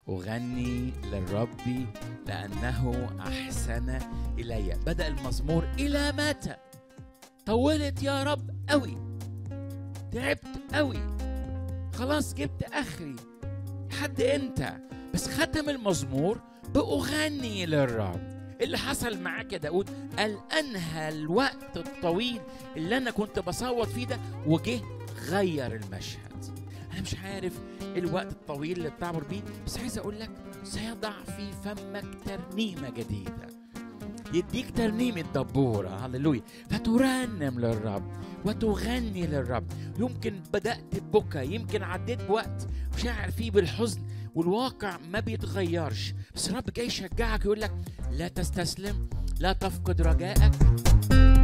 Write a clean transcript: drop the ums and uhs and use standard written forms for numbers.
أغني للرب لأنه أحسن إلي. بدأ المزمور إلى متى؟ طولت يا رب قوي، تعبت قوي، خلاص جبت آخري، لحد إمتى؟ بس ختم المزمور بأغني للرب. اللي حصل معاك يا داود قال أنهى الوقت الطويل اللي أنا كنت بصوت فيه ده وجه غير المشهد. أنا مش عارف الوقت الطويل اللي بتعبر بيه، بس عايز أقول لك سيضع في فمك ترنيمة جديدة، يديك ترنيمة دبورة، هللويا، فترنم للرب وتغني للرب. يمكن بدأت ببكى، يمكن عديت بوقت وشاعر فيه بالحزن والواقع ما بيتغيرش، بس الرب جاي يشجعك يقول لك لا تستسلم، لا تفقد رجائك.